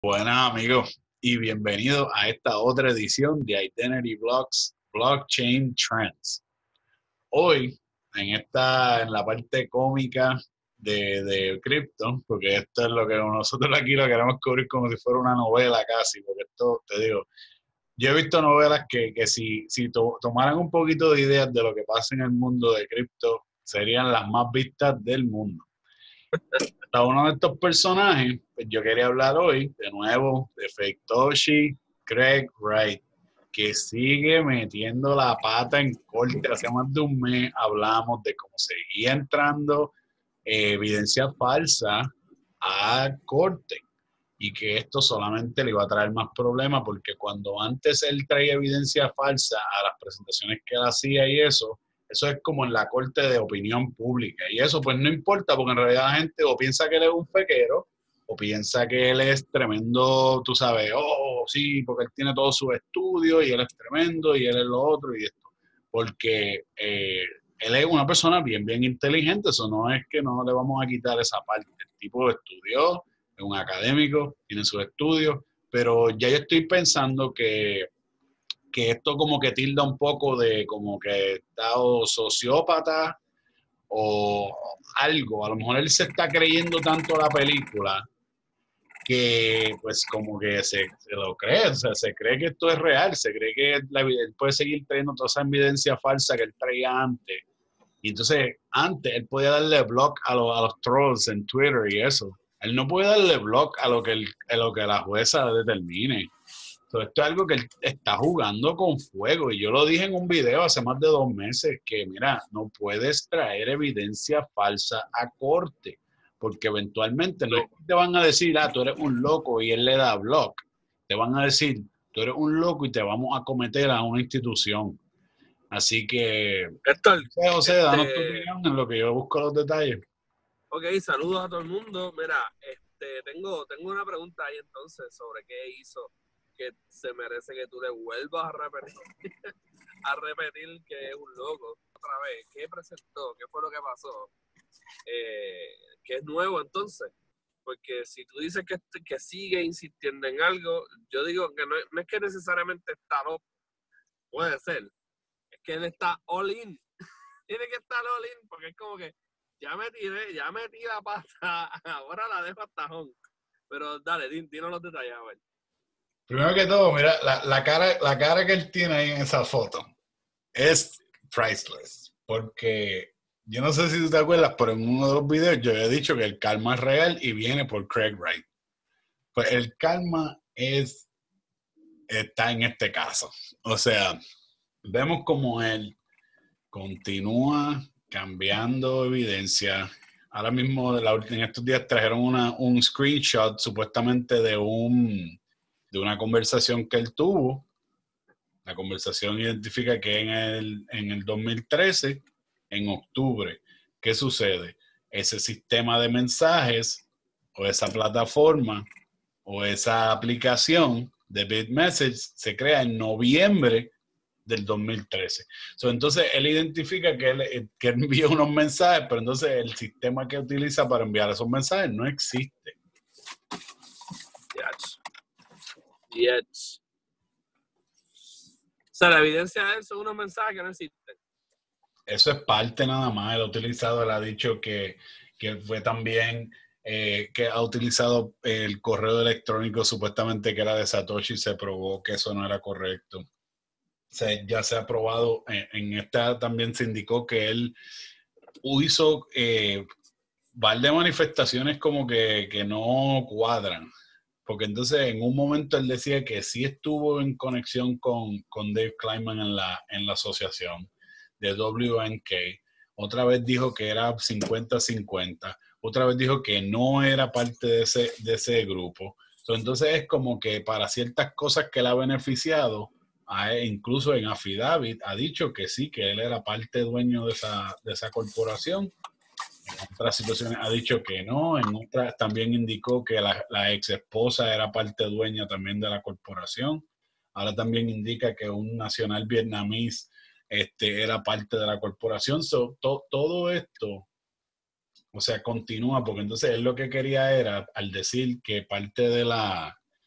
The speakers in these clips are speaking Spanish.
Buenas amigos y bienvenidos a esta otra edición de Identity Blocks Blockchain Trends. Hoy, en la parte cómica de cripto, porque esto es lo que nosotros aquí lo queremos cubrir como si fuera una novela casi, porque esto, te digo, yo he visto novelas que si tomaran un poquito de ideas de lo que pasa en el mundo de cripto, serían las más vistas del mundo. A uno de estos personajes, pues yo quería hablar hoy de nuevo de Faketoshi Craig Wright, que sigue metiendo la pata en corte. Hace más de un mes hablamos de cómo seguía entrando evidencia falsa a corte y que esto solamente le iba a traer más problemas porque cuando antes él traía evidencia falsa a las presentaciones que él hacía y eso es como en la corte de opinión pública. Y eso pues no importa porque en realidad la gente o piensa que él es un fequero o piensa que él es tremendo, tú sabes, oh, sí, porque él tiene todos sus estudios y él es tremendo y él es lo otro y esto. Porque él es una persona bien inteligente, eso no es que no le vamos a quitar esa parte. El tipo estudió, es un académico, tiene sus estudios, pero ya yo estoy pensando que esto como que tilda un poco de como que está o sociópata o algo. A lo mejor él se está creyendo tanto la película que pues como que se lo cree, o sea, se cree que esto es real, se cree que él puede seguir trayendo toda esa evidencia falsa que él traía antes. Y entonces, antes él podía darle block a los trolls en Twitter y eso. Él no puede darle block a lo que la jueza determine. Entonces, esto es algo que él está jugando con fuego. Y yo lo dije en un video hace más de 2 meses, que mira, no puedes traer evidencia falsa a corte, porque eventualmente no es que te van a decir, ah, tú eres un loco y él le da block. Te van a decir, tú eres un loco y te vamos a cometer a una institución. Así que, Héctor, José, danos tu opinión en lo que yo busco los detalles. ok, saludos a todo el mundo. Mira, tengo una pregunta ahí entonces sobre qué hizo que se merece que tú le vuelvas a repetir que es un loco otra vez. ¿Qué presentó? ¿Qué fue lo que pasó? ¿Qué es nuevo entonces? Porque si tú dices que sigue insistiendo en algo, yo digo que no es que necesariamente está loco, puede ser, es que él está all in. Tiene que estar all in porque es como que ya metí la pata, ahora la dejo hasta tajón. Pero dale, dinos los detalles, a ver. Primero que todo, mira, la cara que él tiene ahí en esa foto es priceless. Porque yo no sé si tú te acuerdas, pero en uno de los videos yo he dicho que el karma es real y viene por Craig Wright. Pues el karma está en este caso. O sea, vemos como él continúa cambiando evidencia. Ahora mismo, en estos días trajeron un screenshot supuestamente de una conversación que él tuvo. La conversación identifica que en el 2013, en octubre, ¿qué sucede? Ese sistema de mensajes o esa plataforma o esa aplicación de BitMessage se crea en noviembre del 2013. Entonces, él identifica que envía unos mensajes, pero entonces el sistema que utiliza para enviar esos mensajes no existe. Yes. O sea, la evidencia de él son unos mensajes que no existen. Eso es parte nada más. Él ha dicho que fue también, que ha utilizado el correo electrónico supuestamente que era de Satoshi y se probó que eso no era correcto. O sea, ya se ha probado, en esta también se indicó que él hizo par de manifestaciones como que no cuadran. Porque entonces en un momento él decía que sí estuvo en conexión con Dave Kleinman en la asociación de WNK. Otra vez dijo que era 50-50. Otra vez dijo que no era parte de ese grupo. Entonces es como que para ciertas cosas que le ha beneficiado, incluso en affidavit, ha dicho que sí, que él era parte dueño de esa corporación. En otras situaciones ha dicho que no, en otras también indicó que la ex esposa era parte dueña también de la corporación. Ahora también indica que un nacional vietnamís era parte de la corporación. Todo esto, o sea, continúa, porque entonces él lo que quería era, al decir que parte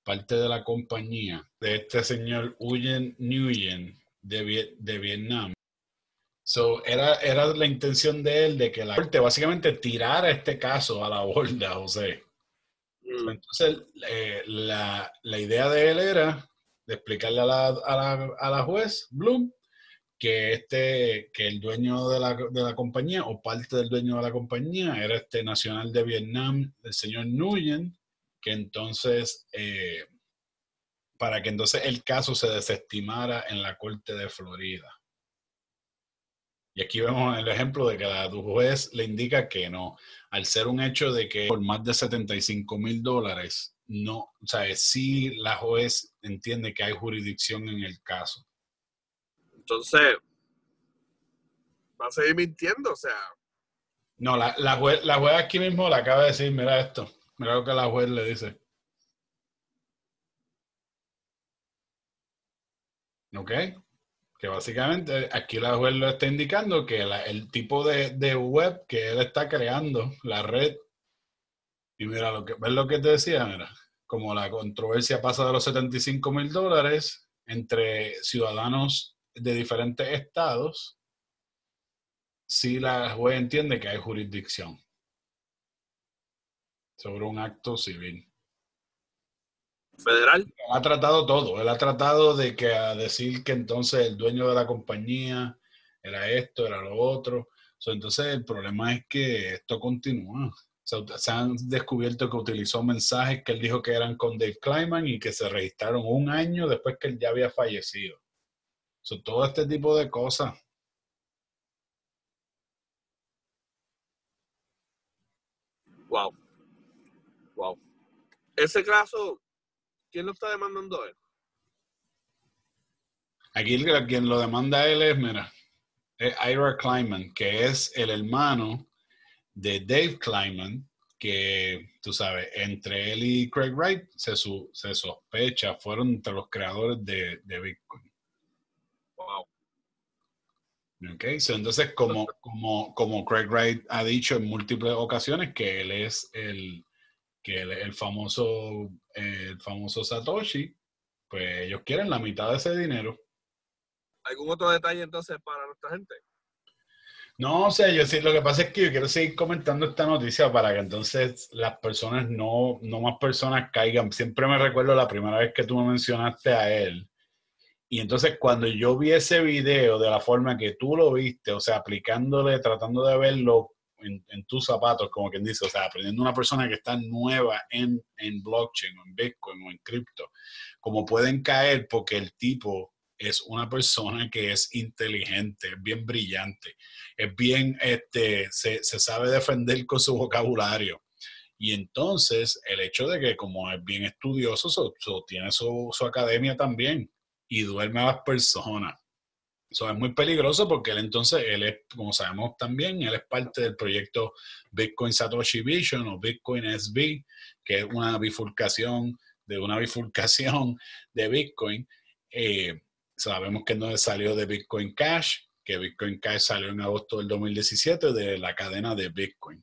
parte de la compañía de este señor Nguyen de Vietnam. So, era la intención de él de que la corte básicamente tirara este caso a la borda, José. Entonces, la idea de él era de explicarle a la juez Bloom que el dueño de la compañía o parte del dueño de la compañía era este nacional de Vietnam, el señor Nguyen, que entonces, para que entonces el caso se desestimara en la corte de Florida. Y aquí vemos el ejemplo de que la juez le indica que no, al ser un hecho de que por más de $75,000, no, o sea, sí la juez entiende que hay jurisdicción en el caso. Entonces, va a seguir mintiendo, o sea. No, la juez aquí mismo le acaba de decir, mira esto, mira lo que la juez le dice. ¿Ok? Que básicamente aquí la juez lo está indicando que el tipo de web que él está creando, la red, y mira, ¿ves lo que te decía? Mira, como la controversia pasa de los $75,000 entre ciudadanos de diferentes estados, sí la juez entiende que hay jurisdicción sobre un acto civil. Federal. Él ha tratado todo. Él ha tratado de que a decir que entonces el dueño de la compañía era esto, era lo otro. Entonces el problema es que esto continúa. Se han descubierto que utilizó mensajes que él dijo que eran con Dave Kleiman y que se registraron un año después que él ya había fallecido. Todo este tipo de cosas. Wow. Wow. Ese caso, ¿quién lo está demandando él? Aquí quien lo demanda a él es, mira, es Ira Kleiman, que es el hermano de Dave Kleiman, que tú sabes, entre él y Craig Wright se sospecha, fueron entre los creadores de Bitcoin. Wow. Okay. Entonces, como Craig Wright ha dicho en múltiples ocasiones que él es el famoso Satoshi, pues ellos quieren la mitad de ese dinero. ¿Algún otro detalle entonces para nuestra gente? No, o sea, yo sí, lo que pasa es que yo quiero seguir comentando esta noticia para que entonces las personas, no más personas caigan. Siempre me recuerdo la primera vez que tú me mencionaste a él. Y entonces cuando yo vi ese video de la forma que tú lo viste, o sea, aplicándole, tratando de verlo en tus zapatos, como quien dice, o sea, aprendiendo una persona que está nueva en blockchain o en Bitcoin o en cripto, como pueden caer porque el tipo es una persona que es inteligente, es bien brillante, es bien, se sabe defender con su vocabulario. Y entonces el hecho de que como es bien estudioso, tiene su academia también y duerme a las personas. Eso es muy peligroso porque él es, como sabemos también, él es parte del proyecto Bitcoin Satoshi Vision o Bitcoin SB, que es una bifurcación de Bitcoin. Sabemos que no salió de Bitcoin Cash, que Bitcoin Cash salió en agosto del 2017 de la cadena de Bitcoin.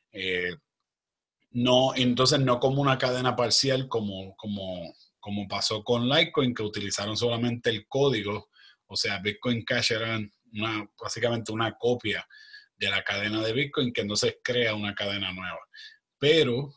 No, entonces no como una cadena parcial como pasó con Litecoin, que utilizaron solamente el código. O sea, Bitcoin Cash era básicamente una copia de la cadena de Bitcoin, que entonces crea una cadena nueva. Pero,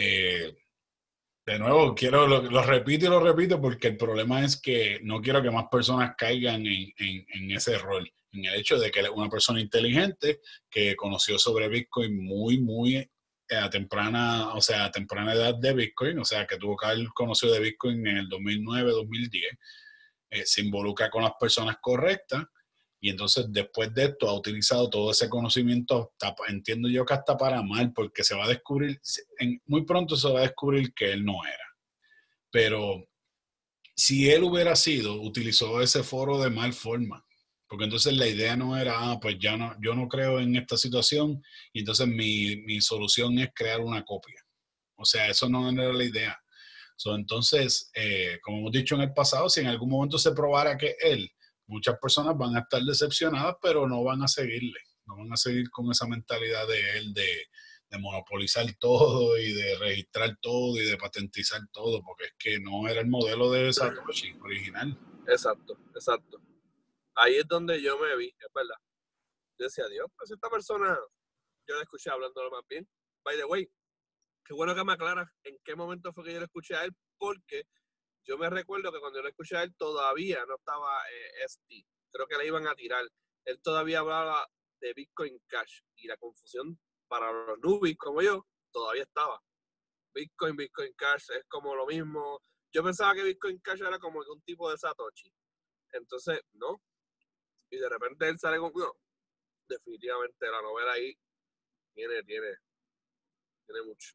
de nuevo, lo repito y lo repito porque el problema es que no quiero que más personas caigan en ese error, en el hecho de que él es una persona inteligente que conoció sobre Bitcoin muy a temprana edad de Bitcoin, o sea, que tuvo que haber conocido de Bitcoin en el 2009, 2010, se involucra con las personas correctas y entonces después de esto ha utilizado todo ese conocimiento, entiendo yo que hasta para mal, porque se va a descubrir, muy pronto se va a descubrir que él no era. Pero si él hubiera utilizó ese foro de mal forma, porque entonces la idea no era, pues yo no creo en esta situación y entonces mi solución es crear una copia. O sea, eso no era la idea. Entonces, como hemos dicho en el pasado, si en algún momento se probara que él, muchas personas van a estar decepcionadas, pero no van a seguirle, no van a seguir con esa mentalidad de él de monopolizar todo y de registrar todo y de patentizar todo, porque es que no era el modelo de Satoshi original. Exacto, exacto. Ahí es donde yo me vi, es verdad. Yo decía, Dios, pues esta persona, yo la escuché hablándolo más bien. By the way, qué bueno que me aclaras en qué momento fue que yo lo escuché a él, porque yo me recuerdo que cuando yo lo escuché a él todavía no estaba ST. Creo que le iban a tirar. Él todavía hablaba de Bitcoin Cash y la confusión para los newbies como yo todavía estaba. Bitcoin Cash es como lo mismo. Yo pensaba que Bitcoin Cash era como un tipo de Satoshi. Entonces, no. Y de repente él sale con, no, definitivamente la novela ahí tiene mucho.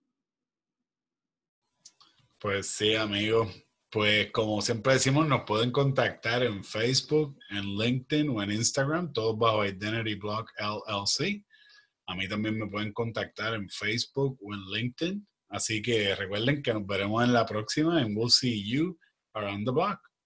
Pues sí, amigo. Pues como siempre decimos, nos pueden contactar en Facebook, en LinkedIn o en Instagram, todos bajo Identity Block LLC. A mí también me pueden contactar en Facebook o en LinkedIn. Así que recuerden que nos veremos en la próxima and we'll see you around the block.